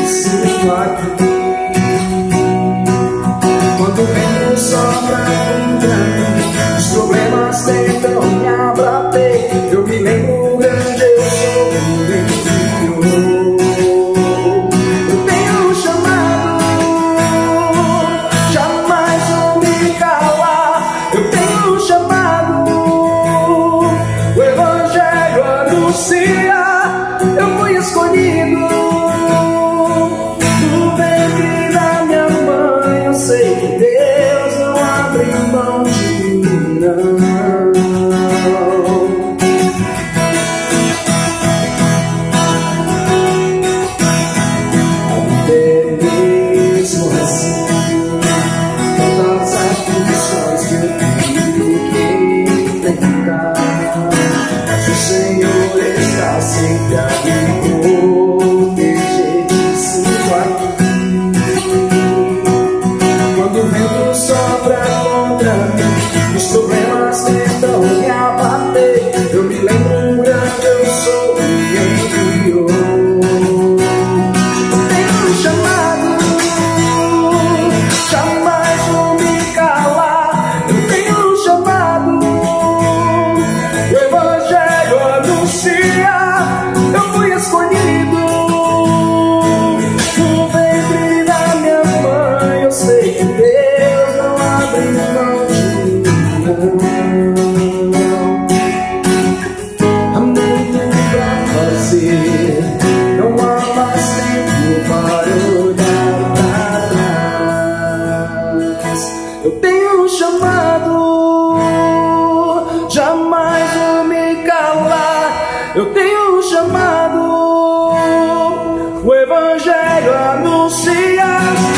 sinto aqui. Quando o vento sopra contra mim, os problemas tentam me abater. Eu me lembro grande, eu sou o Deus. Eu tenho um chamado, jamais vou me calar. Eu tenho um chamado, o Evangelho anuncia. Eu fui escolhido no ventre da minha mãe. Eu sei que Deus não abre mão de mim, não. Até mesmo assim, tantas aflições que eu tive que enfrentar, mas o Senhor está sempre a me proteger. Sinto aqui. Quando o vento sopra contra mim, os problemas tentam me abater. Eu me lembro grande, eu sou o enviou. Eu tenho um chamado, jamais vou me calar. Eu tenho um chamado, o Evangelho anuncia. Eu fui escolhido no ventre da minha mãe. Eu sei que Deus não abre mão de mim, não. Há muito pra fazer, não há mais tempo para olhar pra trás. Eu tenho um chamado, jamais vou me calar. Eu tenho um chamado, o Evangelho anuncia.